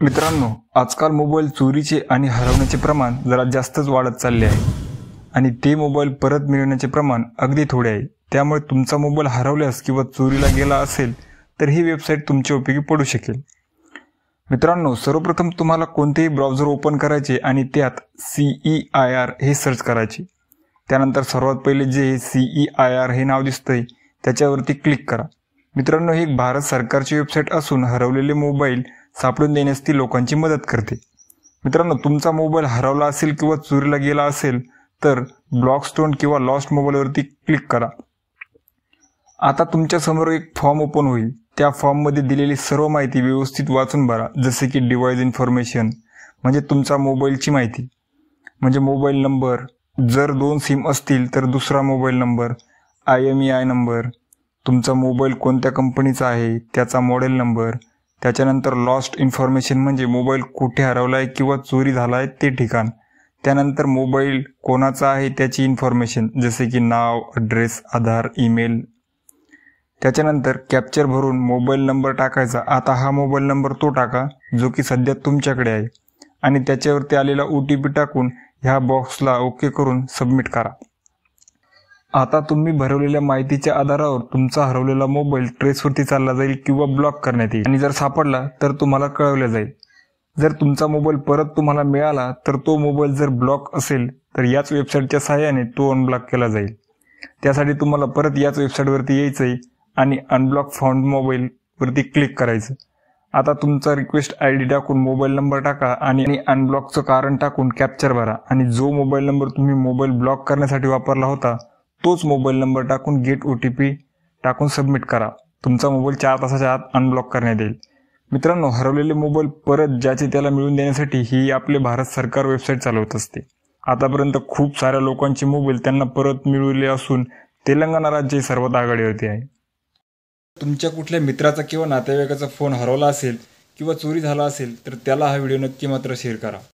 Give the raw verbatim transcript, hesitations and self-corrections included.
मित्रांनो, आजकाल मोबाईल चोरीचे आणि हरवण्याचे प्रमाण जरा जास्तच वाढत चालले आहे आणि ते मोबाईल परत मिळवण्याचे प्रमाण अगदी थोडे आहे। त्यामुळे तुमचा मोबाईल हरवल्यास किंवा चोरीला गेला असेल तर ही वेबसाईट तुमच्या उपयोगी पडू शकेल। मित्रांनो, सर्वप्रथम तुम्हाला कोणतेही ब्राउझर ओपन करायचे आणि त्यात सी ई आय आर हे सर्च करायचे। त्यानंतर सर्वात पहिले जे सी ई आय आर हे नाव दिसतंय त्याच्यावरती क्लिक करा। मित्रांनो, ही एक भारत सरकारची वेबसाईट असून हरवलेले मोबाईल सापडून देण्यास ती लोकांची मदत करते। मित्रांनो, तुमचा मोबाईल हरवला असेल किंवा चोरीला गेला असेल तर ब्लॅकस्टोन किंवा लॉस्ट मोबाईलवरती क्लिक करा। आता तुमच्या समोर एक फॉर्म ओपन होईल। त्या फॉर्ममध्ये दिलेली सर्व माहिती व्यवस्थित वाचून भरा, जसे की डिव्हाइस इन्फॉर्मेशन म्हणजे तुमचा मोबाईलची माहिती, म्हणजे मोबाईल नंबर, जर दोन सिम असतील तर दुसरा mobile number, I M E I number, तुमचा मोबाईल कोणत्या कंपनीचा आहे त्याचा मॉडेल नंबर, त्याच्यानंतर लॉस्ट इन्फॉर्मेशन म्हणजे मोबाईल कुठे हरवला आहे किंवा चोरी झाला आहे ते ठिकाण, त्यानंतर मोबाईल कोणाचा आहे त्याची इन्फॉर्मेशन जसे की नाव, ॲड्रेस, आधार, ईमेल, त्याच्यानंतर कॅप्चर भरून मोबाईल नंबर टाकायचा। आता हा मोबाईल नंबर तो टाका जो की सध्या तुमच्याकडे आहे आणि त्याच्यावरती आलेला ओ टी पी टाकून ह्या बॉक्सला ओके करून सबमिट करा। आता तुम्ही भरवलेल्या माहितीच्या आधारावर तुमचा हरवलेला मोबाईल ट्रेसवरती चालला जाईल किंवा ब्लॉक करण्यात येईल आणि जर सापडला तर तुम्हाला कळवले जाईल। जर तुमचा मोबाईल परत तुम्हाला मिळाला तर तो मोबाईल जर ब्लॉक असेल तर याच वेबसाईटच्या सहाय्याने तो अनब्लॉक केला जाईल। त्यासाठी तुम्हाला परत याच वेबसाईटवरती यायचं आहे आणि अनब्लॉक फाउंड मोबाईल वरती क्लिक करायचं। आता तुमचा रिक्वेस्ट आय डी टाकून मोबाईल नंबर टाका आणि अनब्लॉकचं कारण टाकून कॅप्चर भरा आणि जो मोबाईल नंबर तुम्ही मोबाईल ब्लॉक करण्यासाठी वापरला होता तोच मोबाईल नंबर टाकून गेट ओ टी पी टाकून सबमिट करा। तुमचा मोबाईल चार तासाच्या आत अनब्लॉक करण्यात येईल। मित्रांनो, हरवलेले मोबाईल परत ज्याचे त्याला मिळवून देण्यासाठी ही आपले भारत सरकार वेबसाईट चालवत असते। आतापर्यंत खूप साऱ्या लोकांचे मोबाईल त्यांना परत मिळवले असून तेलंगणा राज्य सर्वात आघाडीवरती आहे। तुमच्या कुठल्या मित्राचा किंवा नातेवाईकाचा फोन हरवला असेल किंवा चोरी झाला असेल तर त्याला हा व्हिडिओ नक्की मात्र शेअर करा।